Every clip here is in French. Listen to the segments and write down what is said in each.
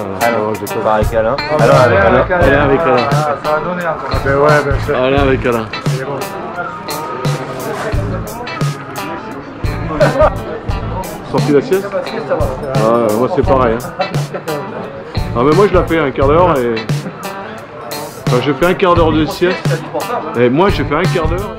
Alors, je déconne. Avec Alain. Alain avec Alain. Alain avec Alain. Ah, ça va donner encore. Ben ouais, ben c'est... Alain avec Alain. C'est bon. Sorti la sieste? Ah, moi c'est pareil. Hein. Ah, mais moi je la fais un quart d'heure et... Enfin, je fais un quart d'heure de sieste. Et moi j'ai fait un quart d'heure.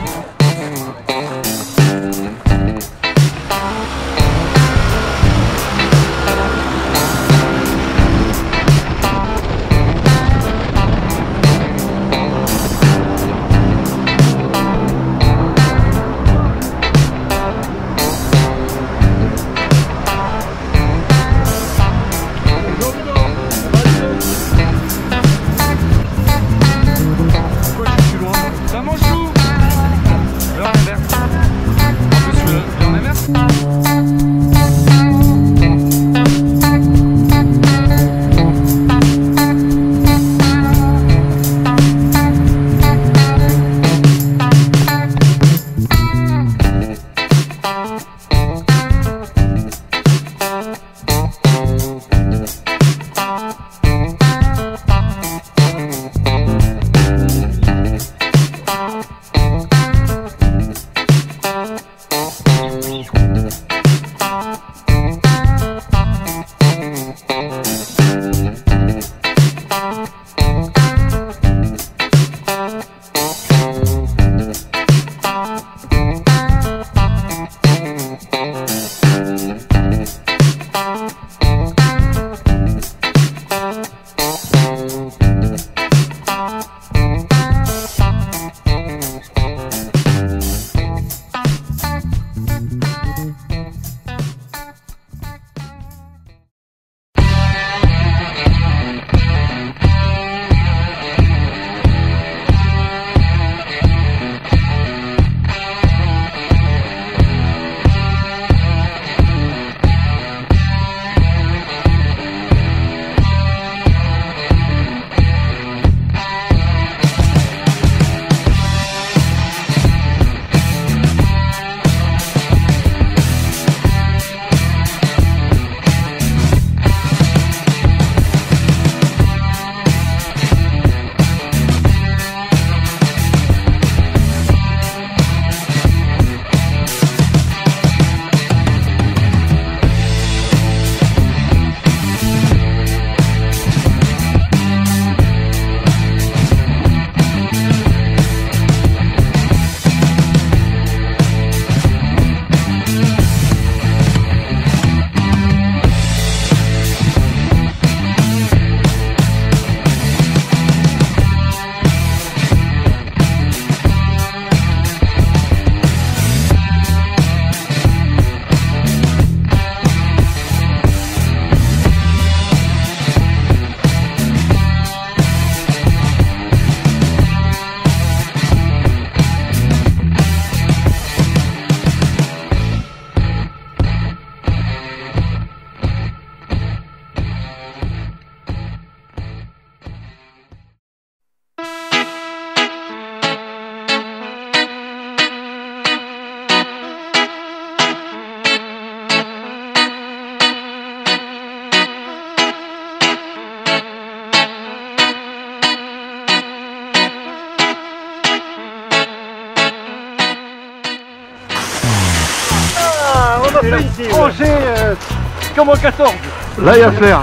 on a fait ici projet comme en 14. Là il y a à faire.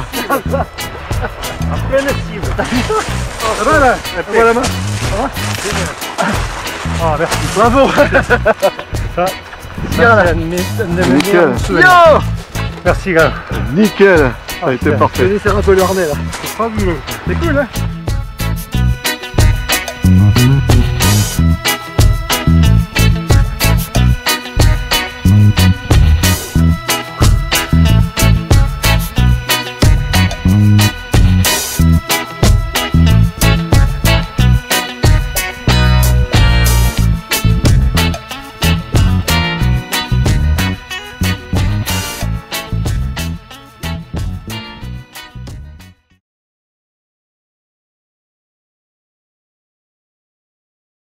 Après le cible. Ça va là? Après la main. Ça va? Ah merci. Bravo. Ça. Nickel. Yo. Merci gars. Nickel. Ça a été parfait. C'est un peu le harnais là. C'est fabuleux. C'est cool hein.